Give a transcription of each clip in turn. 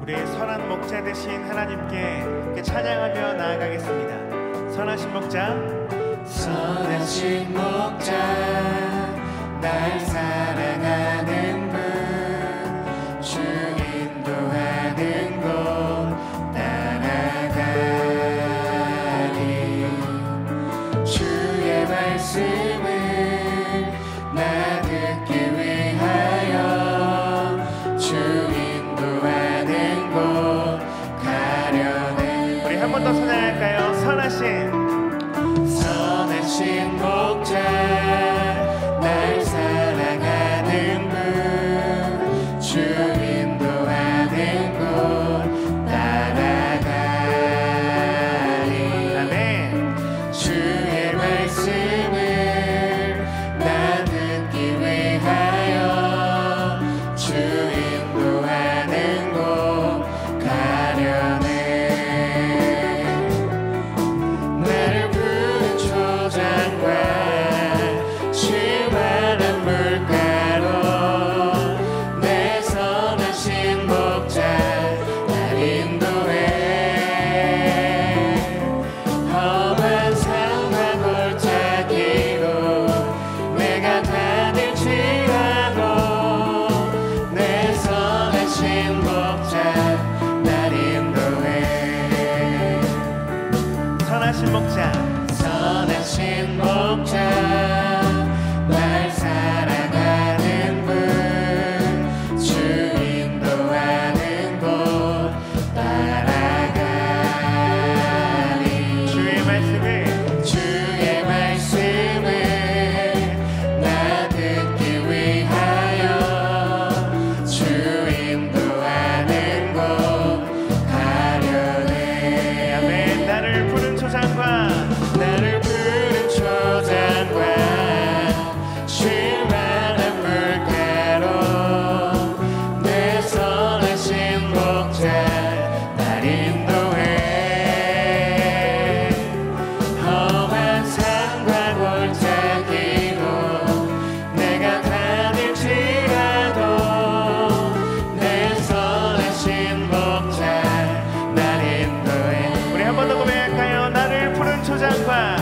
우리 선한 목자 되신 하나님께 찬양하며 나아가겠습니다. 선하신 목자, 선하신 목자, 날 사랑하는 분, 주 인도하는 곳 따라가리. 주의 말씀을 나 듣기 위하여 주 인도하는 곳 가려네. 우리 한 번 더 찬양할까요? 선하신 목자, 날 사랑하는 분, 주 인도하는 곳 따라가리. 아멘. 주의 말씀을 나 듣기 위하여 주 인도하는 곳 가려네. 나를 부른 초장과 시원한 물가로 내 선하신 목자 날 인도해. 험한 산과 골짜기로 내가 다닐지라도 내 선하신 목자 날 인도해. 선하신 목자, 선하신 목자, 날 사랑하는 분, 주 인도하는 곳 따라가리. 주의 말씀을 나 듣기 위하여 주 인도하는 곳 가려네. 아멘. 나를 푸른 초장과 쉴만한 물가로 내 선하신 목자 날 인도해. 험한 산과 골짜기로 내가 다닐지라도 내 선하신 목자 날 인도해. 우리 한 번 더 고백할까요? 나를 푸른 초장과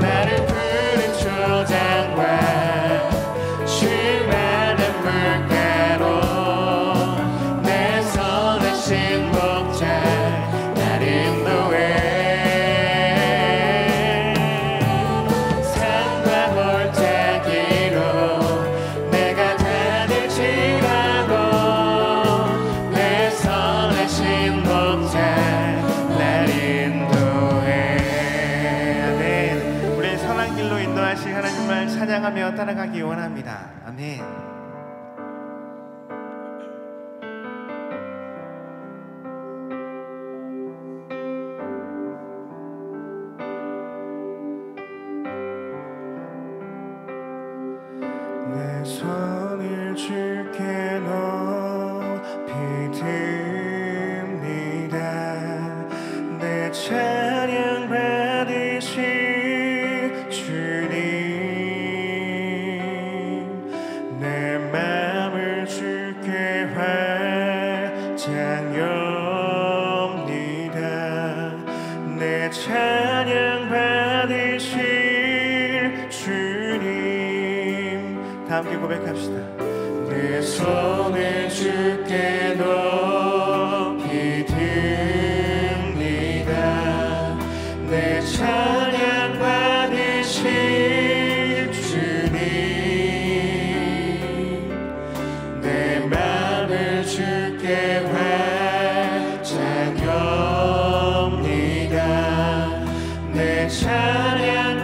쉴만한 물가로 내 선하신 목자 날 인도해. 산과 골짜기로 내가 다닐지라도 내 선하신 목자 날 인도해. 아멘. 우리 선한 길로 인도하실 하나님을 찬양하며 따라가기 원합니다. 아멘. 내 손을 주께 높이 듭니다. 내 찬양 받으실 주님, 내 맘을 주께 활짝 엽니다. 내 찬양 받으실 주님. 다 함께 고백합시다. 내 손을 주께 높이 듭니다. 내 찬양 받으실 주님, 내 맘을 주께 활짝 엽니다. 내 찬양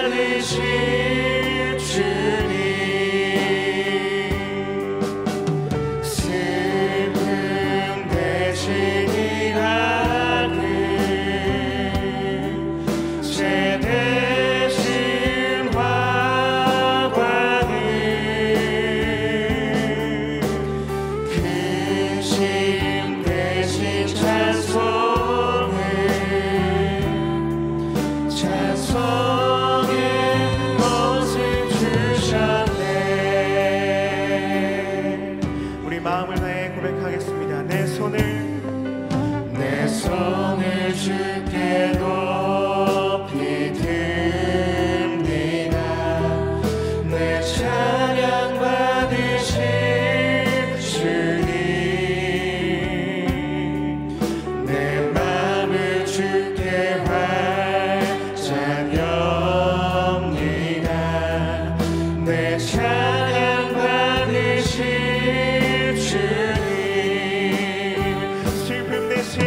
받으실 주님, 슬픔 대신이라 제 대신 화관을 근심 대신 찬송을 마음을 다해 고백하겠습니다. 내 손을 손을 주께 높이 듭니다. 내 찬양 받으실 주님, 내 맘을 주께 활짝 엽니다. 내 찬양 받으실 주님, 슬픔 대신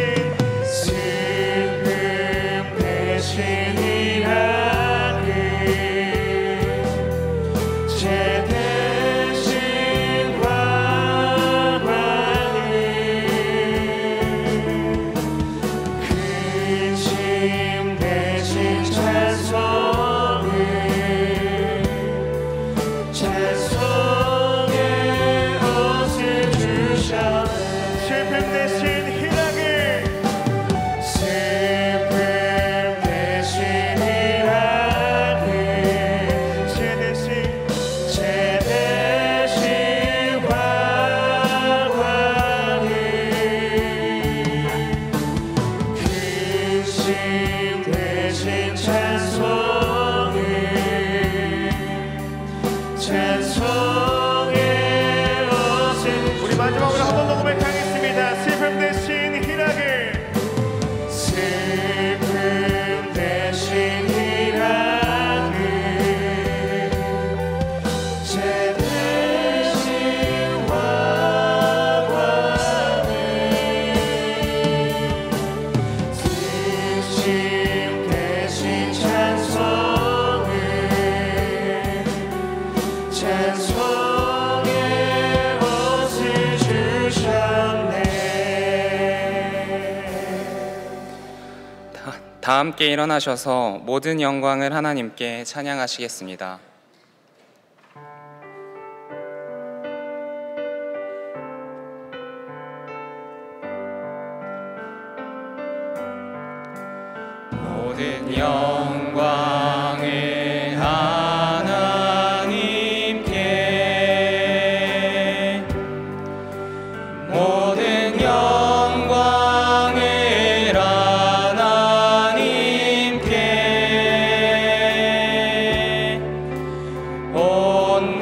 희락을 제 대신 관광을 큰 짐 대신 찬송의 옷을 주셨네. 슬픔 대신 희락을 슬픔 대신 희락을 제 대신 제 대신 관광을 큰 짐 대신 찬송의 옷을 우리 마지막으로 한 번 더 고백하겠습니다. 슬픔 대신 희락을 슬픔 대신 희락을 제 대신 관광을 슬픔 대신 찬송의 옷을 주셨네. 다 함께 일어나셔서 모든 영광을 하나님께 찬양하시겠습니다. 모든 영광을 하나님께, 모든 영광을 하나님께, 온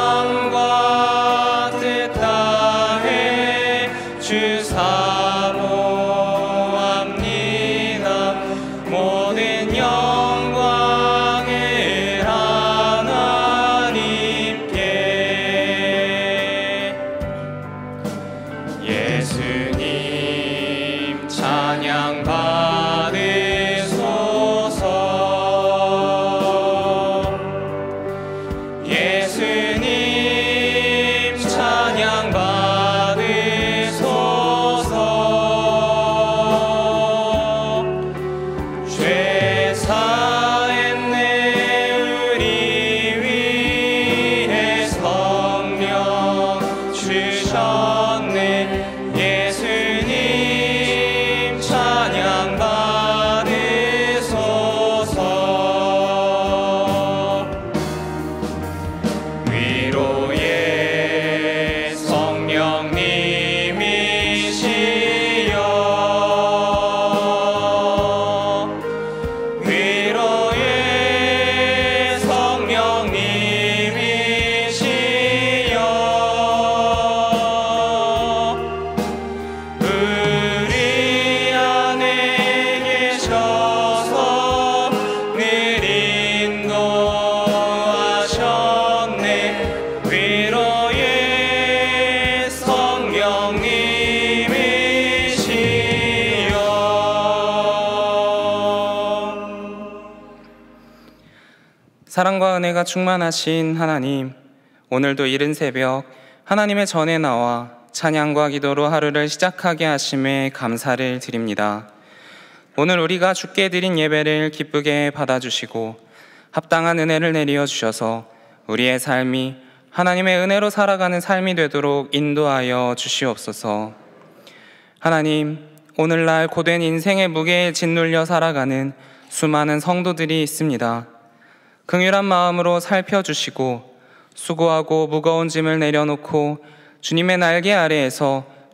마음과 뜻 다해 주 사모합니다. 모든 영광을 하나님께. 예수님 찬양 받으소서. 예수님 찬양 받으소서. 죄 사했네 우리 위해 성령 주셨네. 예수님 찬양 받으소서. 위로의 성령님이시여, 위로의 성령님이시여, 우리 안에 계셔서 늘 인도하셨네. 위로의 성령님이시여. 사랑과 은혜가 충만하신 하나님, 오늘도 이른 새벽 하나님의 전에 나와 찬양과 기도로 하루를 시작하게 하심에 감사를 드립니다. 오늘 우리가 주께 드린 예배를 기쁘게 받아주시고 합당한 은혜를 내리어 주셔서 우리의 삶이 하나님의 은혜로 살아가는 삶이 되도록 인도하여 주시옵소서. 하나님, 오늘날 고된 인생의 무게에 짓눌려 살아가는 수많은 성도들이 있습니다. 긍휼한 마음으로 살펴주시고 수고하고 무거운 짐을 내려놓고 주님의 날개 아래에서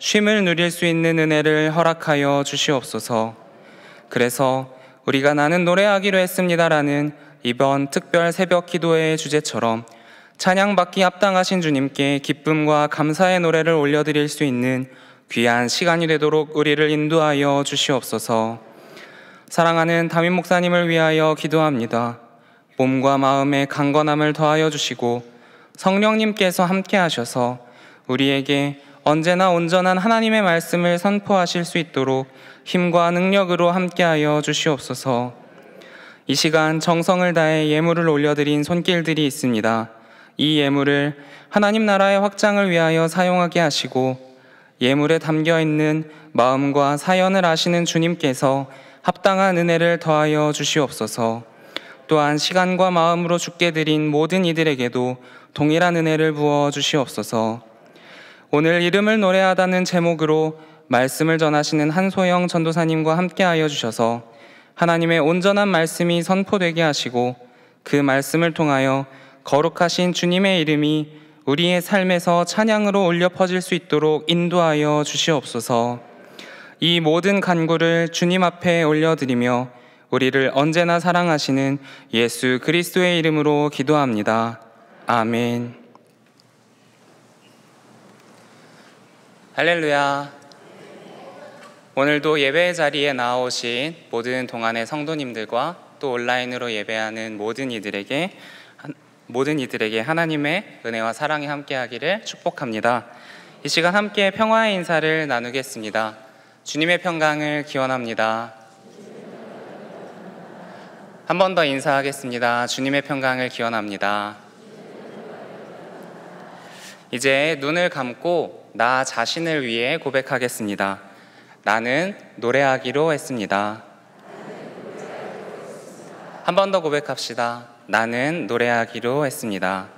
쉼을 누릴 수 있는 은혜를 허락하여 주시옵소서. 그래서 우리가 나는 노래하기로 했습니다라는 이번 특별 새벽 기도회의 주제처럼 찬양받기 합당하신 주님께 기쁨과 감사의 노래를 올려드릴 수 있는 귀한 시간이 되도록 우리를 인도하여 주시옵소서. 사랑하는 담임 목사님을 위하여 기도합니다. 몸과 마음의 강건함을 더하여 주시고 성령님께서 함께 하셔서 우리에게 언제나 온전한 하나님의 말씀을 선포하실 수 있도록 힘과 능력으로 함께하여 주시옵소서. 이 시간 정성을 다해 예물을 올려드린 손길들이 있습니다. 이 예물을 하나님 나라의 확장을 위하여 사용하게 하시고 예물에 담겨있는 마음과 사연을 아시는 주님께서 합당한 은혜를 더하여 주시옵소서. 또한 시간과 마음으로 주께 드린 모든 이들에게도 동일한 은혜를 부어 주시옵소서. 오늘 이름을 노래하다는 제목으로 말씀을 전하시는 한소영 전도사님과 함께하여 주셔서 하나님의 온전한 말씀이 선포되게 하시고 그 말씀을 통하여 거룩하신 주님의 이름이 우리의 삶에서 찬양으로 울려 퍼질 수 있도록 인도하여 주시옵소서. 이 모든 간구를 주님 앞에 올려드리며 우리를 언제나 사랑하시는 예수 그리스도의 이름으로 기도합니다. 아멘. 할렐루야. 오늘도 예배 자리에 나오신 모든 동안의 성도님들과 또 온라인으로 예배하는 모든 이들에게 하나님의 은혜와 사랑이 함께하기를 축복합니다. 이 시간 함께 평화의 인사를 나누겠습니다. 주님의 평강을 기원합니다. 한 번 더 인사하겠습니다. 주님의 평강을 기원합니다. 이제 눈을 감고 나 자신을 위해 고백하겠습니다. 나는 노래하기로 했습니다. 한 번 더 고백합시다. 나는 노래하기로 했습니다.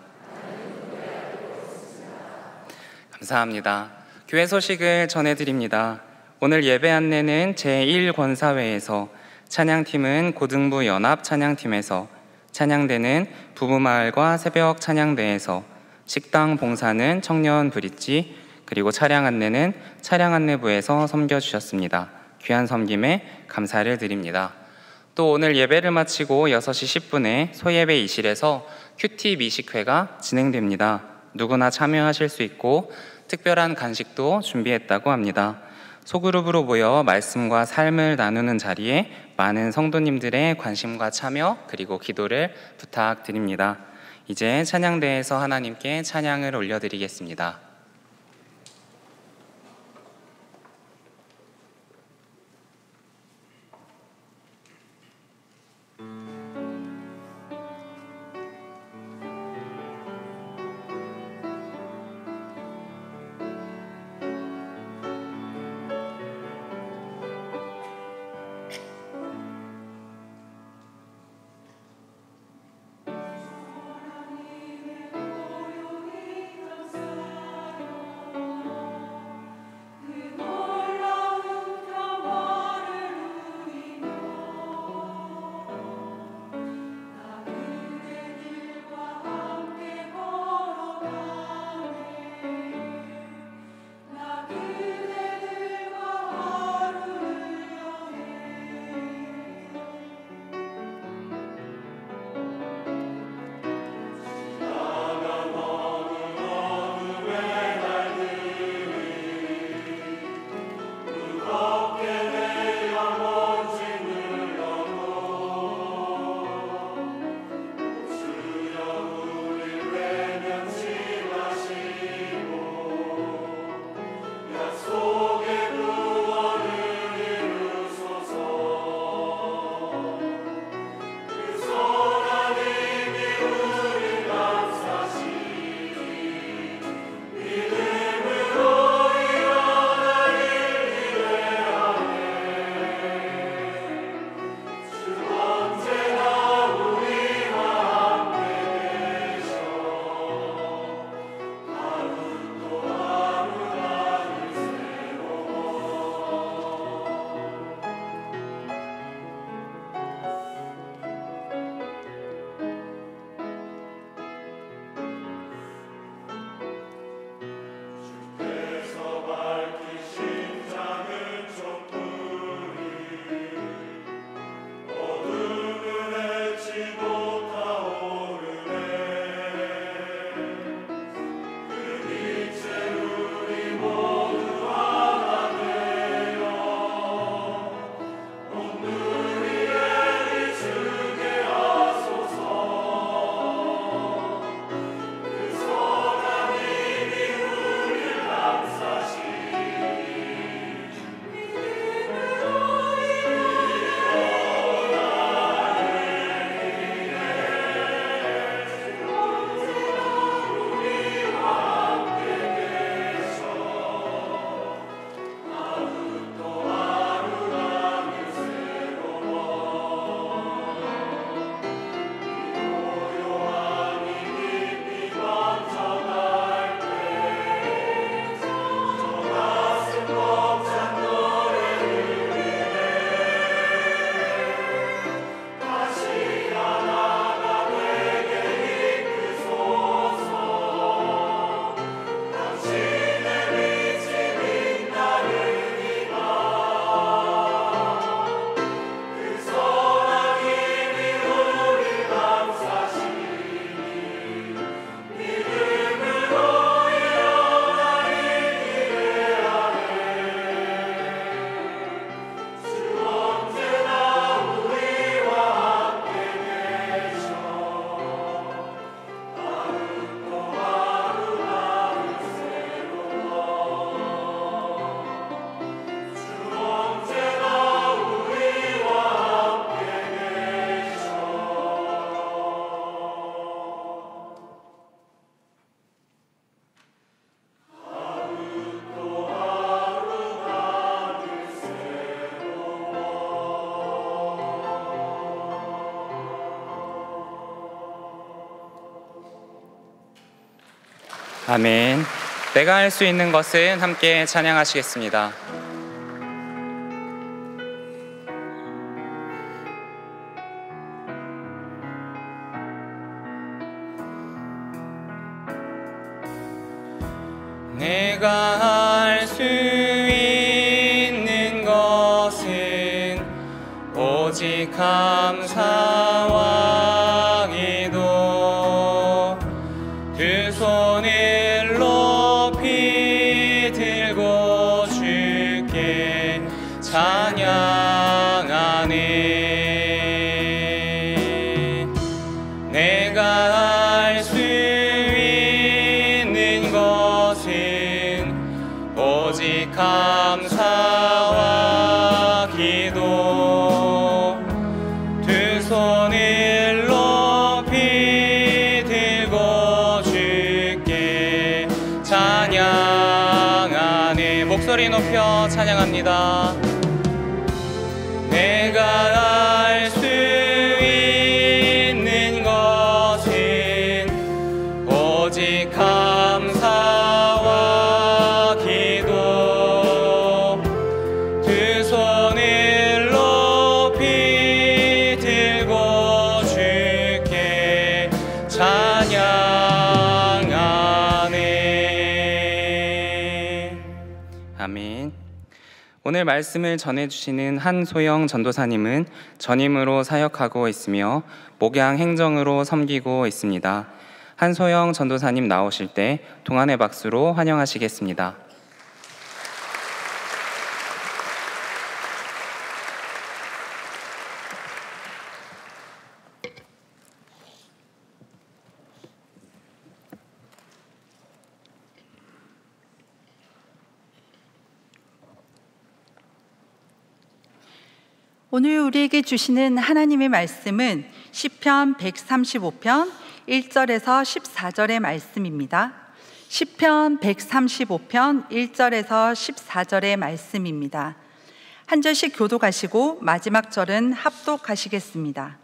감사합니다. 교회 소식을 전해드립니다. 오늘 예배 안내는 제1권사회에서, 찬양팀은 고등부 연합 찬양팀에서, 찬양대는 부부마을과 새벽 찬양대에서, 식당 봉사는 청년 브릿지, 그리고 차량 안내는 차량 안내부에서 섬겨주셨습니다. 귀한 섬김에 감사를 드립니다. 또 오늘 예배를 마치고 6시 10분에 소예배이실에서 큐티 미식회가 진행됩니다. 누구나 참여하실 수 있고 특별한 간식도 준비했다고 합니다. 소그룹으로 모여 말씀과 삶을 나누는 자리에 많은 성도님들의 관심과 참여 그리고 기도를 부탁드립니다. 이제 찬양대에서 하나님께 찬양을 올려드리겠습니다. 아멘. 내가 할 수 있는 것은 함께 찬양하시겠습니다. 내가 할 수 있는 것은 오직 감사와 기도, 두 손을 높이 들고 주께 찬양하네. 내가 할 수 있는 것은 오직 감사와 기도, 두 손을 높이 들고 주께 찬양하네. 목소리 높여 찬양합니다. 내가 할 수 있는 것은 오직 감사와 기도, 두 손을 높이 들고 주께 찬양하네. 아멘. 오늘 말씀을 전해주시는 한소영 전도사님은 전임으로 사역하고 있으며 목양 행정으로 섬기고 있습니다. 한소영 전도사님 나오실 때 동안의 박수로 환영하시겠습니다. 오늘 우리에게 주시는 하나님의 말씀은 시편 135편 1절에서 14절의 말씀입니다. 시편 135편 1절에서 14절의 말씀입니다. 한 절씩 교독하시고 마지막 절은 합독하시겠습니다.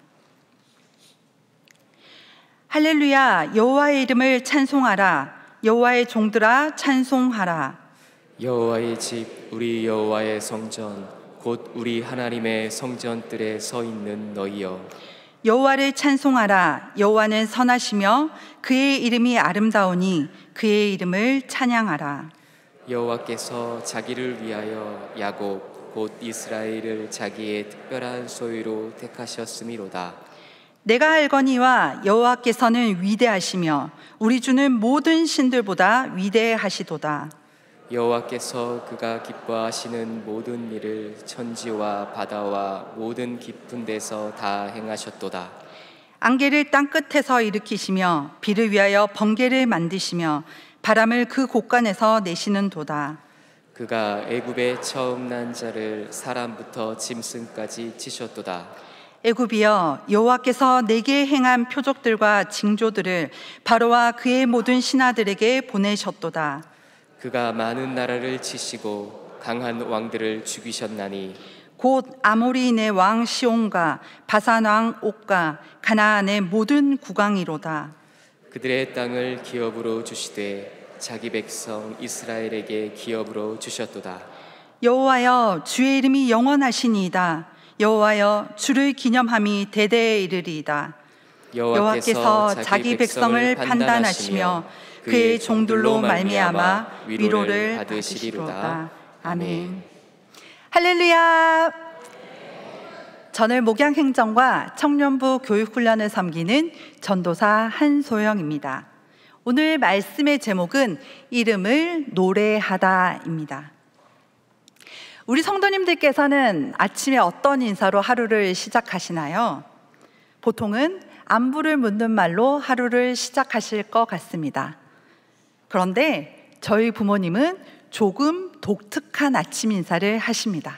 할렐루야, 여호와의 이름을 찬송하라. 여호와의 종들아 찬송하라. 여호와의 집, 우리 여호와의 성전, 곧 우리 하나님의 성전들에 서 있는 너희여. 여호와를 찬송하라. 여호와는 선하시며 그의 이름이 아름다우니 그의 이름을 찬양하라. 여호와께서 자기를 위하여 야곱 곧 이스라엘을 자기의 특별한 소유로 택하셨음이로다. 내가 알거니와 여호와께서는 위대하시며 우리 주는 모든 신들보다 위대하시도다. 여호와께서 그가 기뻐하시는 모든 일을 천지와 바다와 모든 깊은 데서 다 행하셨도다. 안개를 땅 끝에서 일으키시며 비를 위하여 번개를 만드시며 바람을 그 곳간에서 내시는 도다. 그가 애굽의 처음 난 자를 사람부터 짐승까지 치셨도다. 애굽이여, 여호와께서 내게 행한 표적들과 징조들을 바로와 그의 모든 신하들에게 보내셨도다. 그가 많은 나라를 치시고 강한 왕들을 죽이셨나니 곧 아모리인의 왕 시온과 바산 왕 옥과 가나안의 모든 국왕이로다. 그들의 땅을 기업으로 주시되 자기 백성 이스라엘에게 기업으로 주셨도다. 여호와여, 주의 이름이 영원하시니이다. 여호와여, 주를 기념함이 대대에 이르리이다. 여호와께서 자기 백성을 판단하시며 그의 종들로 말미암아 위로를 받으시리로다. 아멘. 할렐루야. 저는 목양행정과 청년부 교육훈련을 섬기는 전도사 한소영입니다. 오늘 말씀의 제목은 이름을 노래하다입니다. 우리 성도님들께서는 아침에 어떤 인사로 하루를 시작하시나요? 보통은 안부를 묻는 말로 하루를 시작하실 것 같습니다. 그런데 저희 부모님은 조금 독특한 아침 인사를 하십니다.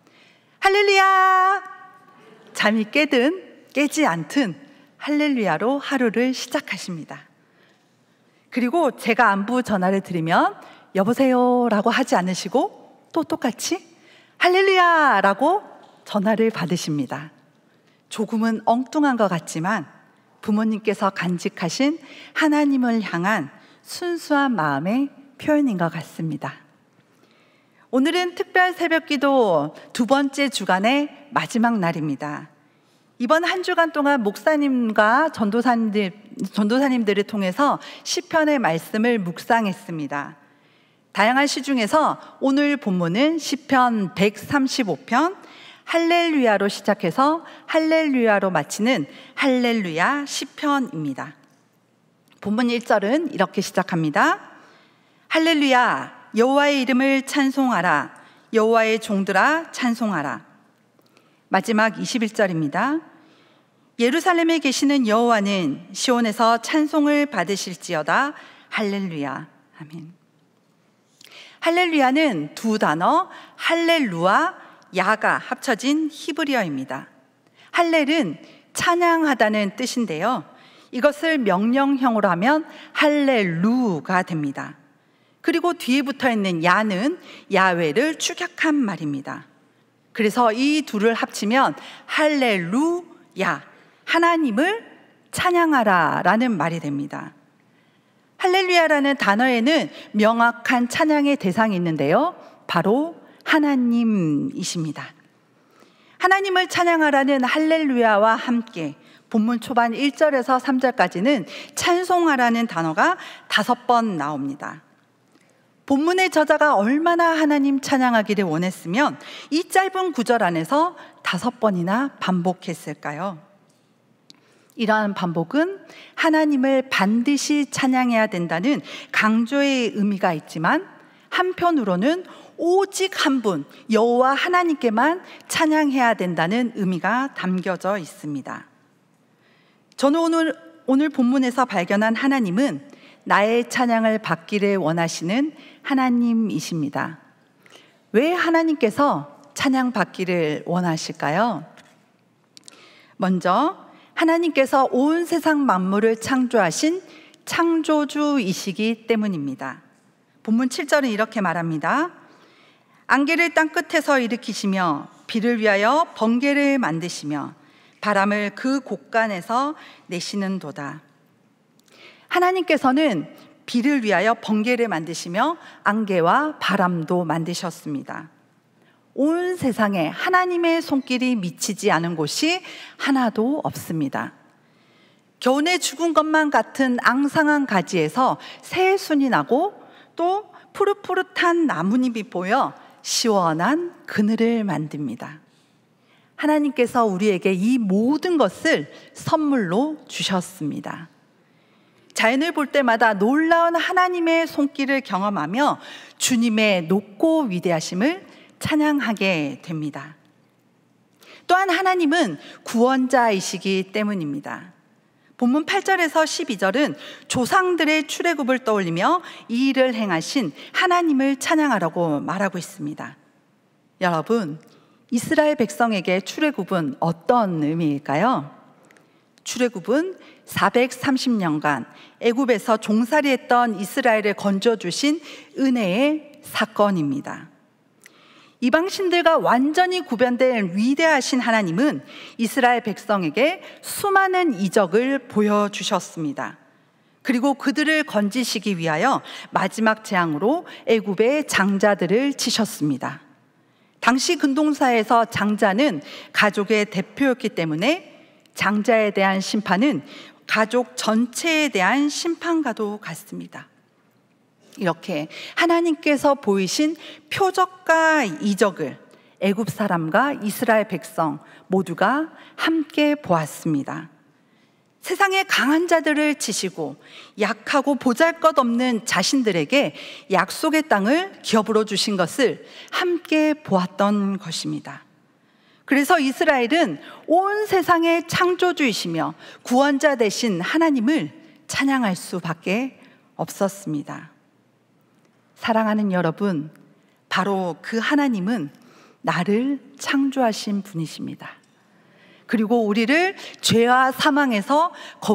할렐루야! 잠이 깨든 깨지 않든 할렐루야로 하루를 시작하십니다. 그리고 제가 안부 전화를 드리면 여보세요 라고 하지 않으시고 또 똑같이 할렐루야 라고 전화를 받으십니다. 조금은 엉뚱한 것 같지만 부모님께서 간직하신 하나님을 향한 순수한 마음의 표현인 것 같습니다. 오늘은 특별 새벽기도 두 번째 주간의 마지막 날입니다. 이번 한 주간 동안 목사님과 전도사님들을 통해서 시편의 말씀을 묵상했습니다. 다양한 시 중에서 오늘 본문은 시편 135편 할렐루야로 시작해서 할렐루야로 마치는 할렐루야 시편입니다. 본문 1절은 이렇게 시작합니다. 할렐루야, 여호와의 이름을 찬송하라. 여호와의 종들아 찬송하라. 마지막 21절입니다. 예루살렘에 계시는 여호와는 시온에서 찬송을 받으실지어다. 할렐루야. 아멘. 할렐루야는 두 단어 할렐루와 야가 합쳐진 히브리어입니다. 할렐은 찬양하다는 뜻인데요, 이것을 명령형으로 하면 할렐루가 됩니다. 그리고 뒤에 붙어 있는 야는 야훼를 축약한 말입니다. 그래서 이 둘을 합치면 할렐루야, 하나님을 찬양하라 라는 말이 됩니다. 할렐루야라는 단어에는 명확한 찬양의 대상이 있는데요, 바로 하나님이십니다. 하나님을 찬양하라는 할렐루야와 함께 본문 초반 1절에서 3절까지는 찬송하라는 단어가 5번 나옵니다. 본문의 저자가 얼마나 하나님 찬양하기를 원했으면 이 짧은 구절 안에서 5번이나 반복했을까요? 이러한 반복은 하나님을 반드시 찬양해야 된다는 강조의 의미가 있지만, 한편으로는 오직 한 분 여호와 하나님께만 찬양해야 된다는 의미가 담겨져 있습니다. 저는 오늘 본문에서 발견한 하나님은 나의 찬양을 받기를 원하시는 하나님이십니다. 왜 하나님께서 찬양 받기를 원하실까요? 먼저 하나님께서 온 세상 만물을 창조하신 창조주이시기 때문입니다. 본문 7절은 이렇게 말합니다. 안개를 땅 끝에서 일으키시며 비를 위하여 번개를 만드시며 바람을 그 곳간에서 내시는도다. 하나님께서는 비를 위하여 번개를 만드시며 안개와 바람도 만드셨습니다. 온 세상에 하나님의 손길이 미치지 않은 곳이 하나도 없습니다. 겨우내 죽은 것만 같은 앙상한 가지에서 새순이 나고 또 푸릇푸릇한 나뭇잎이 보여 시원한 그늘을 만듭니다. 하나님께서 우리에게 이 모든 것을 선물로 주셨습니다. 자연을 볼 때마다 놀라운 하나님의 손길을 경험하며 주님의 높고 위대하심을 찬양하게 됩니다. 또한 하나님은 구원자이시기 때문입니다. 본문 8절에서 12절은 조상들의 출애굽을 떠올리며 이 일을 행하신 하나님을 찬양하라고 말하고 있습니다. 여러분, 이스라엘 백성에게 출애굽은 어떤 의미일까요? 출애굽은 430년간 애굽에서 종살이했던 이스라엘을 건져주신 은혜의 사건입니다. 이방신들과 완전히 구별된 위대하신 하나님은 이스라엘 백성에게 수많은 이적을 보여주셨습니다. 그리고 그들을 건지시기 위하여 마지막 재앙으로 애굽의 장자들을 치셨습니다. 당시 근동사에서 장자는 가족의 대표였기 때문에 장자에 대한 심판은 가족 전체에 대한 심판과도 같습니다. 이렇게 하나님께서 보이신 표적과 이적을 애굽 사람과 이스라엘 백성 모두가 함께 보았습니다. 세상의 강한 자들을 치시고 약하고 보잘것없는 자신들에게 약속의 땅을 기업으로 주신 것을 함께 보았던 것입니다. 그래서 이스라엘은 온 세상의 창조주이시며 구원자 되신 하나님을 찬양할 수밖에 없었습니다. 사랑하는 여러분, 바로 그 하나님은 나를 창조하신 분이십니다. 그리고 우리를 죄와 사망에서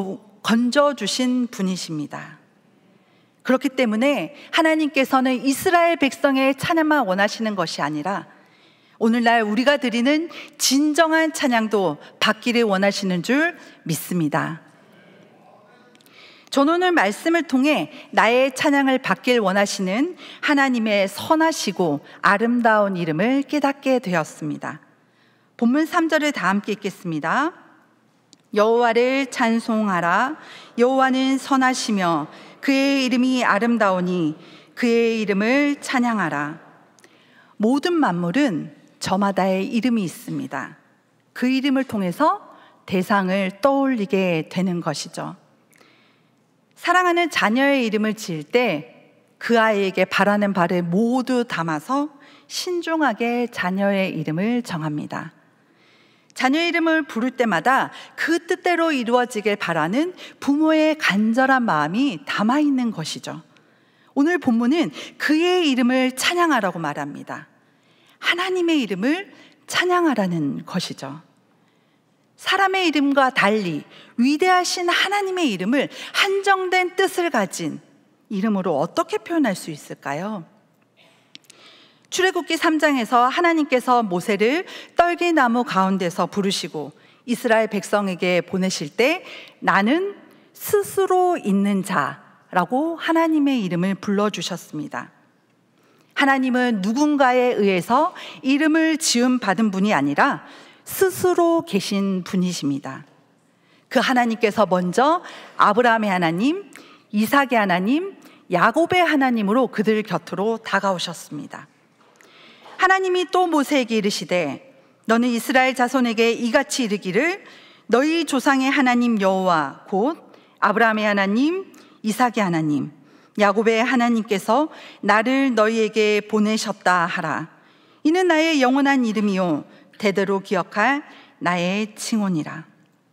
건져주신 분이십니다. 그렇기 때문에 하나님께서는 이스라엘 백성의 찬양만 원하시는 것이 아니라 오늘날 우리가 드리는 진정한 찬양도 받기를 원하시는 줄 믿습니다. 저는 오늘 말씀을 통해 나의 찬양을 받길 원하시는 하나님의 선하시고 아름다운 이름을 깨닫게 되었습니다. 본문 3절을 다 함께 읽겠습니다. 여호와를 찬송하라. 여호와는 선하시며 그의 이름이 아름다우니 그의 이름을 찬양하라. 모든 만물은 저마다의 이름이 있습니다. 그 이름을 통해서 대상을 떠올리게 되는 것이죠. 사랑하는 자녀의 이름을 지을 때 그 아이에게 바라는 바를 모두 담아서 신중하게 자녀의 이름을 정합니다. 자녀의 이름을 부를 때마다 그 뜻대로 이루어지길 바라는 부모의 간절한 마음이 담아 있는 것이죠. 오늘 본문은 그의 이름을 찬양하라고 말합니다. 하나님의 이름을 찬양하라는 것이죠. 사람의 이름과 달리 위대하신 하나님의 이름을 한정된 뜻을 가진 이름으로 어떻게 표현할 수 있을까요? 출애굽기 3장에서 하나님께서 모세를 떨기나무 가운데서 부르시고 이스라엘 백성에게 보내실 때 나는 스스로 있는 자라고 하나님의 이름을 불러주셨습니다. 하나님은 누군가에 의해서 이름을 지음 받은 분이 아니라 스스로 계신 분이십니다. 그 하나님께서 먼저 아브라함의 하나님, 이삭의 하나님, 야곱의 하나님으로 그들 곁으로 다가오셨습니다. 하나님이 또 모세에게 이르시되 너는 이스라엘 자손에게 이같이 이르기를 너희 조상의 하나님 여호와 곧 아브라함의 하나님, 이삭의 하나님, 야곱의 하나님께서 나를 너희에게 보내셨다 하라. 이는 나의 영원한 이름이요 대대로 기억할 나의 칭혼이라.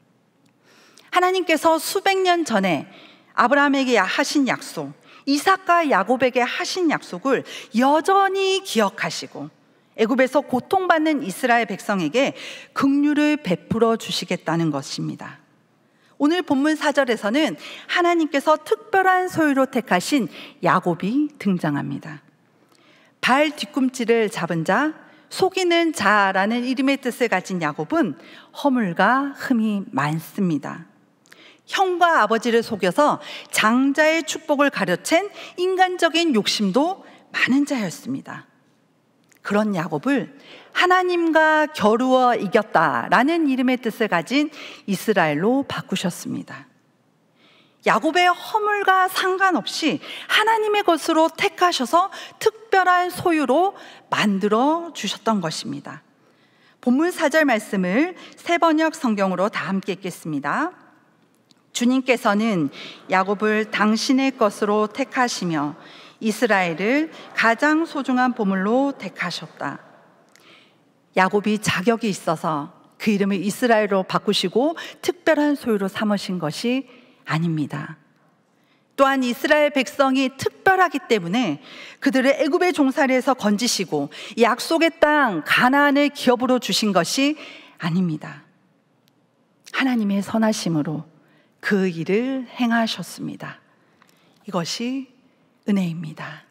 하나님께서 수백 년 전에 아브라함에게 하신 약속, 이삭과 야곱에게 하신 약속을 여전히 기억하시고 애굽에서 고통받는 이스라엘 백성에게 긍휼을 베풀어 주시겠다는 것입니다. 오늘 본문 4절에서는 하나님께서 특별한 소유로 택하신 야곱이 등장합니다. 발 뒤꿈치를 잡은 자, 속이는 자라는 이름의 뜻을 가진 야곱은 허물과 흠이 많습니다. 형과 아버지를 속여서 장자의 축복을 가로챈 인간적인 욕심도 많은 자였습니다. 그런 야곱을 하나님과 겨루어 이겼다라는 이름의 뜻을 가진 이스라엘로 바꾸셨습니다. 야곱의 허물과 상관없이 하나님의 것으로 택하셔서 특별한 소유로 만들어 주셨던 것입니다. 본문 4절 말씀을 새번역 성경으로 다 함께 읽겠습니다. 주님께서는 야곱을 당신의 것으로 택하시며 이스라엘을 가장 소중한 보물로 택하셨다. 야곱이 자격이 있어서 그 이름을 이스라엘로 바꾸시고 특별한 소유로 삼으신 것이 아닙니다. 또한 이스라엘 백성이 특별하기 때문에 그들을 애굽의 종살이에서 건지시고 약속의 땅 가나안을 기업으로 주신 것이 아닙니다. 하나님의 선하심으로 그 일을 행하셨습니다. 이것이 은혜입니다.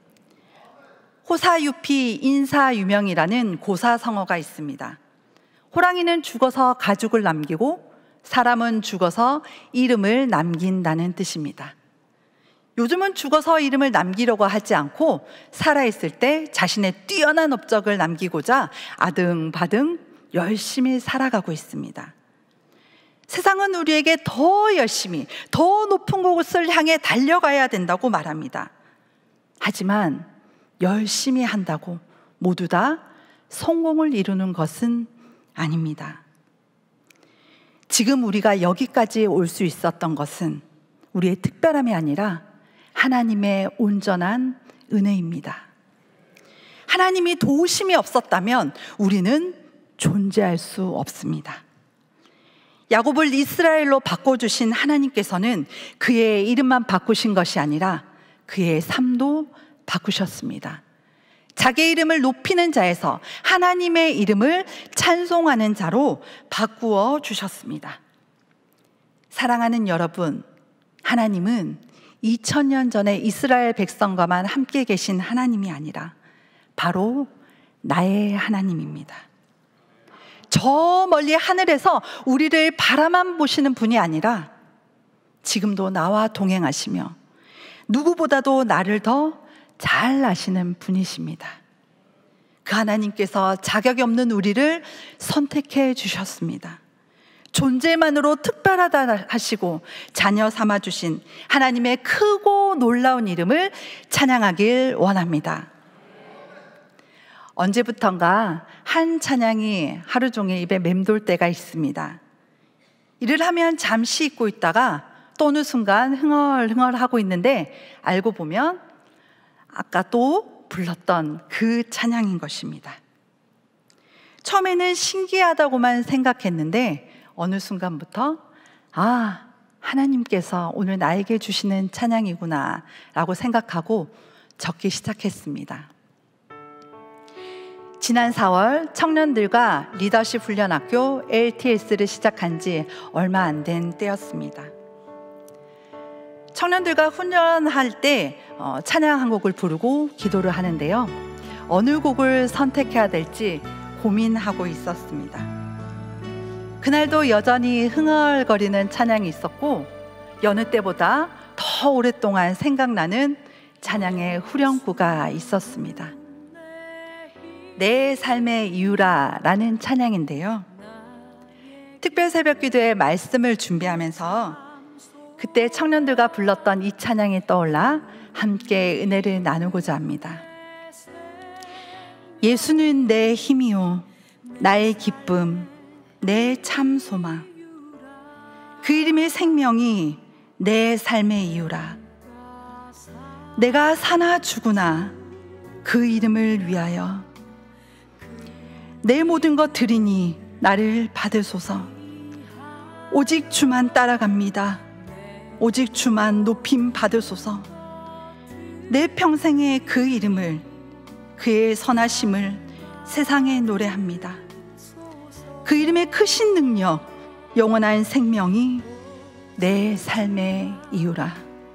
호사유피 인사유명이라는 고사성어가 있습니다. 호랑이는 죽어서 가죽을 남기고 사람은 죽어서 이름을 남긴다는 뜻입니다. 요즘은 죽어서 이름을 남기려고 하지 않고 살아있을 때 자신의 뛰어난 업적을 남기고자 아등바등 열심히 살아가고 있습니다. 세상은 우리에게 더 열심히 더 높은 곳을 향해 달려가야 된다고 말합니다. 하지만 열심히 한다고 모두 다 성공을 이루는 것은 아닙니다. 지금 우리가 여기까지 올 수 있었던 것은 우리의 특별함이 아니라 하나님의 온전한 은혜입니다. 하나님이 도우심이 없었다면 우리는 존재할 수 없습니다. 야곱을 이스라엘로 바꿔주신 하나님께서는 그의 이름만 바꾸신 것이 아니라 그의 삶도 바꾸셨습니다. 자기의 이름을 높이는 자에서 하나님의 이름을 찬송하는 자로 바꾸어 주셨습니다. 사랑하는 여러분, 하나님은 2000년 전에 이스라엘 백성과만 함께 계신 하나님이 아니라 바로 나의 하나님입니다. 저 멀리 하늘에서 우리를 바라만 보시는 분이 아니라 지금도 나와 동행하시며 누구보다도 나를 더 잘 아시는 분이십니다. 그 하나님께서 자격이 없는 우리를 선택해 주셨습니다. 존재만으로 특별하다 하시고 자녀 삼아 주신 하나님의 크고 놀라운 이름을 찬양하길 원합니다. 언제부턴가 한 찬양이 하루 종일 입에 맴돌 때가 있습니다. 일을 하면 잠시 잊고 있다가 또 어느 순간 흥얼흥얼 하고 있는데 알고 보면 아까 또 불렀던 그 찬양인 것입니다. 처음에는 신기하다고만 생각했는데 어느 순간부터 하나님께서 오늘 나에게 주시는 찬양이구나 라고 생각하고 적기 시작했습니다. 지난 4월 청년들과 리더십 훈련학교 LTS를 시작한 지 얼마 안 된 때였습니다. 청년들과 훈련할 때 찬양 한 곡을 부르고 기도를 하는데요. 어느 곡을 선택해야 될지 고민하고 있었습니다. 그날도 여전히 흥얼거리는 찬양이 있었고 여느 때보다 더 오랫동안 생각나는 찬양의 후렴구가 있었습니다. 내 삶의 이유라 라는 찬양인데요. 특별 새벽 기도의 말씀을 준비하면서 그때 청년들과 불렀던 이 찬양이 떠올라 함께 은혜를 나누고자 합니다. 예수는 내 힘이요 나의 기쁨 내 참 소망 그 이름의 생명이 내 삶의 이유라. 내가 사나 죽으나 그 이름을 위하여 내 모든 것 드리니 나를 받으소서. 오직 주만 따라갑니다. 오직 주만 높임 받으소서. 내 평생의 그 이름을 그의 선하심을 세상에 노래합니다. 그 이름의 크신 능력 영원한 생명이 내 삶의 이유라.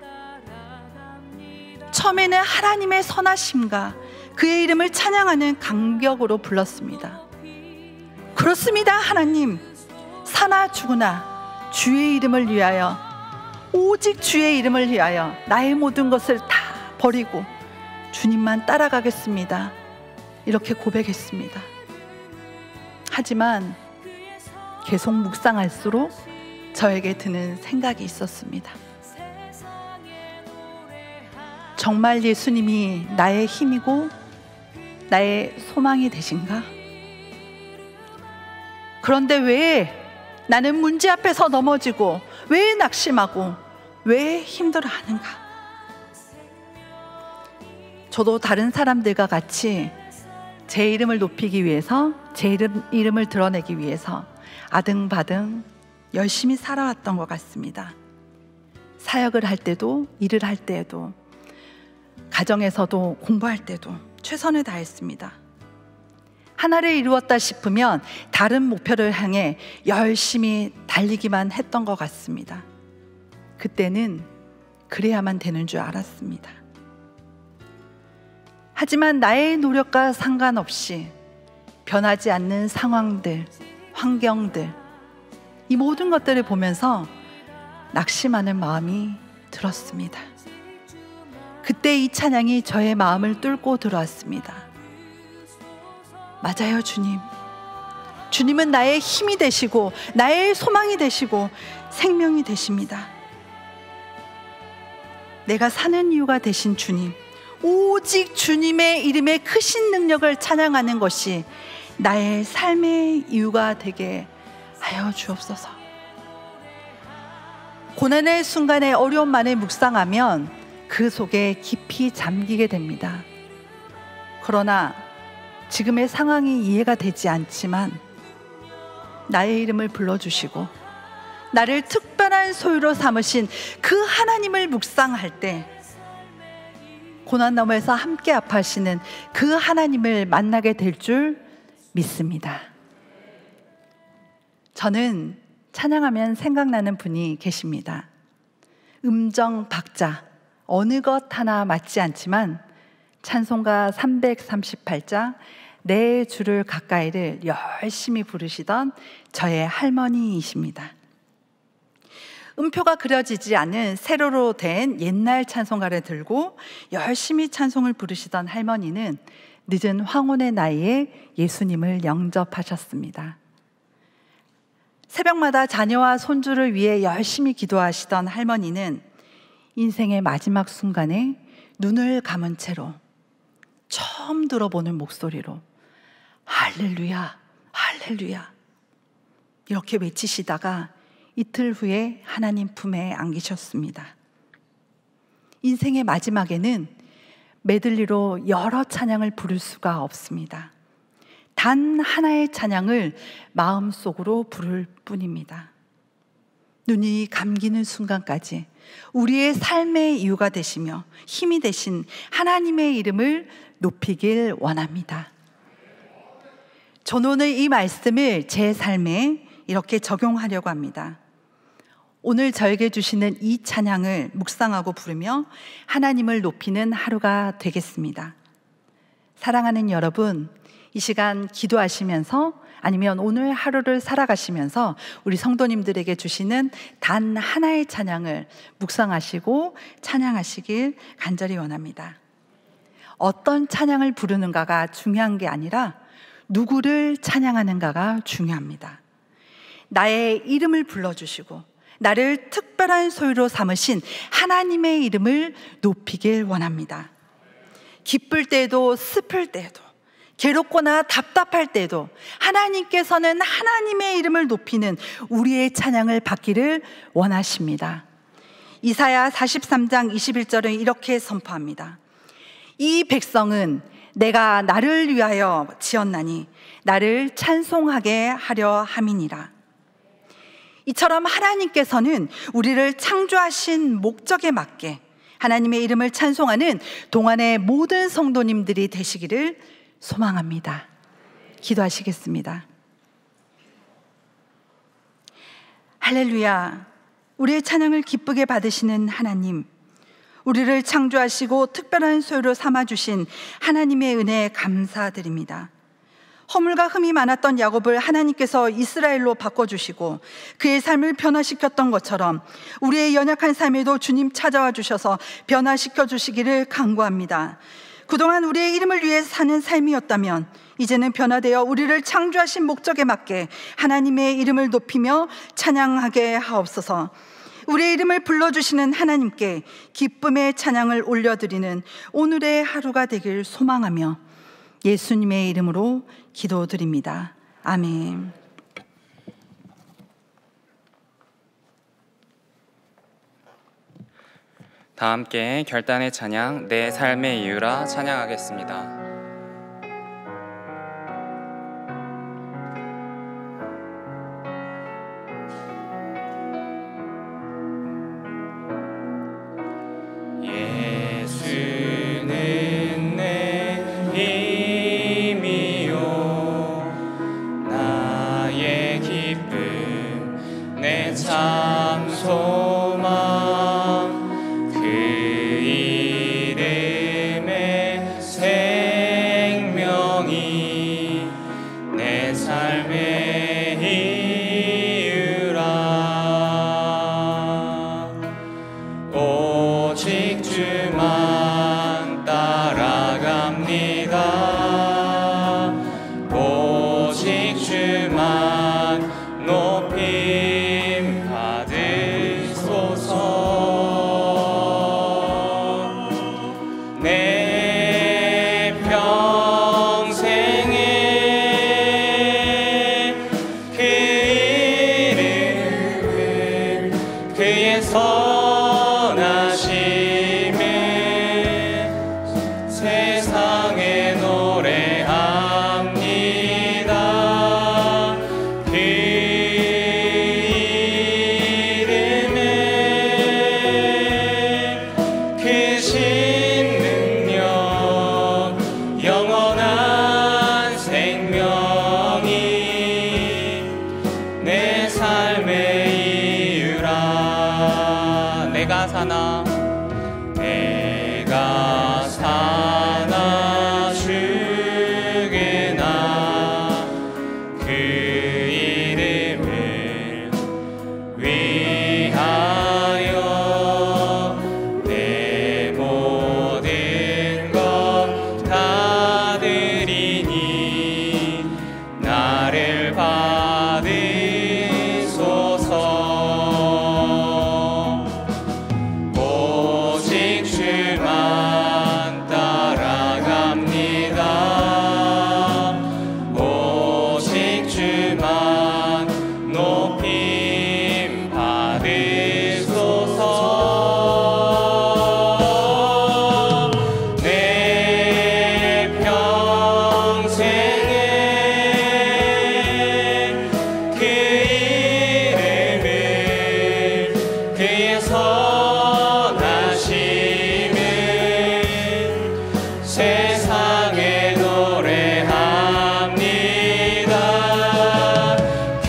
처음에는 하나님의 선하심과 그의 이름을 찬양하는 감격으로 불렀습니다. 그렇습니다. 하나님 사나 죽으나 주의 이름을 위하여 오직 주의 이름을 위하여 나의 모든 것을 다 버리고 주님만 따라가겠습니다. 이렇게 고백했습니다. 하지만 계속 묵상할수록 저에게 드는 생각이 있었습니다. 정말 예수님이 나의 힘이고 나의 소망이 되신가? 그런데 왜 나는 문제 앞에서 넘어지고 왜 낙심하고 왜 힘들어하는가? 저도 다른 사람들과 같이 제 이름을 높이기 위해서 제 이름을 드러내기 위해서 아등바등 열심히 살아왔던 것 같습니다. 사역을 할 때도 일을 할 때에도 가정에서도 공부할 때도 최선을 다했습니다. 하나를 이루었다 싶으면 다른 목표를 향해 열심히 달리기만 했던 것 같습니다. 그때는 그래야만 되는 줄 알았습니다. 하지만 나의 노력과 상관없이 변하지 않는 상황들, 환경들, 이 모든 것들을 보면서 낙심하는 마음이 들었습니다. 그때 이 찬양이 저의 마음을 뚫고 들어왔습니다. 맞아요, 주님. 주님은 나의 힘이 되시고 나의 소망이 되시고 생명이 되십니다. 내가 사는 이유가 되신 주님, 오직 주님의 이름의 크신 능력을 찬양하는 것이 나의 삶의 이유가 되게 하여 주옵소서. 고난의 순간에 어려움만을 묵상하면 그 속에 깊이 잠기게 됩니다. 그러나 지금의 상황이 이해가 되지 않지만 나의 이름을 불러주시고 나를 특별한 소유로 삼으신 그 하나님을 묵상할 때 고난 너머에서 함께 아파하시는 그 하나님을 만나게 될 줄 믿습니다. 저는 찬양하면 생각나는 분이 계십니다. 음정 박자 어느 것 하나 맞지 않지만 찬송가 338장 내 주를 가까이를 열심히 부르시던 저의 할머니이십니다. 음표가 그려지지 않은 세로로 된 옛날 찬송가를 들고 열심히 찬송을 부르시던 할머니는 늦은 황혼의 나이에 예수님을 영접하셨습니다. 새벽마다 자녀와 손주를 위해 열심히 기도하시던 할머니는 인생의 마지막 순간에 눈을 감은 채로 처음 들어보는 목소리로 할렐루야, 할렐루야 이렇게 외치시다가 이틀 후에 하나님 품에 안기셨습니다. 인생의 마지막에는 메들리로 여러 찬양을 부를 수가 없습니다. 단 하나의 찬양을 마음속으로 부를 뿐입니다. 눈이 감기는 순간까지 우리의 삶의 이유가 되시며 힘이 되신 하나님의 이름을 높이길 원합니다. 저는 오늘 이 말씀을 제 삶에 이렇게 적용하려고 합니다. 오늘 저에게 주시는 이 찬양을 묵상하고 부르며 하나님을 높이는 하루가 되겠습니다. 사랑하는 여러분, 이 시간 기도하시면서 아니면 오늘 하루를 살아가시면서 우리 성도님들에게 주시는 단 하나의 찬양을 묵상하시고 찬양하시길 간절히 원합니다. 어떤 찬양을 부르는가가 중요한 게 아니라 누구를 찬양하는가가 중요합니다. 나의 이름을 불러주시고 나를 특별한 소유로 삼으신 하나님의 이름을 높이길 원합니다. 기쁠 때도 슬플 때도 괴롭거나 답답할 때도 하나님께서는 하나님의 이름을 높이는 우리의 찬양을 받기를 원하십니다. 이사야 43장 21절은 이렇게 선포합니다. 이 백성은 내가 나를 위하여 지었나니 나를 찬송하게 하려 함이니라. 이처럼 하나님께서는 우리를 창조하신 목적에 맞게 하나님의 이름을 찬송하는 동안의 모든 성도님들이 되시기를 소망합니다. 기도하시겠습니다. 할렐루야. 우리의 찬양을 기쁘게 받으시는 하나님, 우리를 창조하시고 특별한 소유로 삼아주신 하나님의 은혜에 감사드립니다. 허물과 흠이 많았던 야곱을 하나님께서 이스라엘로 바꿔주시고 그의 삶을 변화시켰던 것처럼 우리의 연약한 삶에도 주님 찾아와 주셔서 변화시켜 주시기를 간구합니다. 그동안 우리의 이름을 위해 사는 삶이었다면 이제는 변화되어 우리를 창조하신 목적에 맞게 하나님의 이름을 높이며 찬양하게 하옵소서. 우리의 이름을 불러주시는 하나님께 기쁨의 찬양을 올려드리는 오늘의 하루가 되길 소망하며 예수님의 이름으로 기도드립니다. 아멘. 다 함께 결단의 찬양 내 삶의 이유라 찬양하겠습니다. 예수는 내 힘이요 나의 기쁨 내 참 소망 그 이름에 새 받으리니 나를 받으소서. 오직 주만 따라갑니다. 오직 주만 높임 받으소서. 내 평생에 그 이름을 그의 선하심을 세상에 노래합니다. 그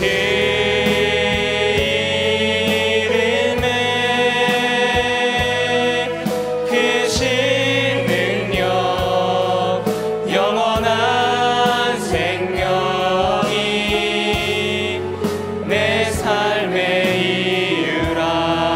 이름에 크신 능력 영원한 생명이 내 삶의 이유라.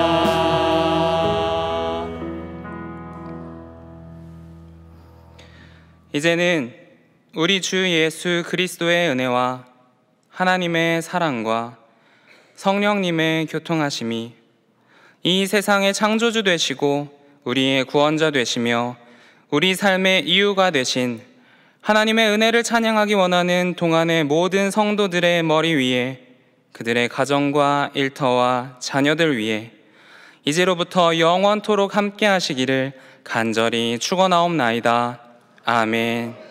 이제는 우리 주 예수 그리스도의 은혜와 하나님의 사랑과 성령님의 교통하심이 이 세상의 창조주 되시고 우리의 구원자 되시며 우리 삶의 이유가 되신 하나님의 은혜를 찬양하기 원하는 동안의 모든 성도들의 머리 위에, 그들의 가정과 일터와 자녀들 위에 이제로부터 영원토록 함께 하시기를 간절히 축원하옵나이다. 아멘.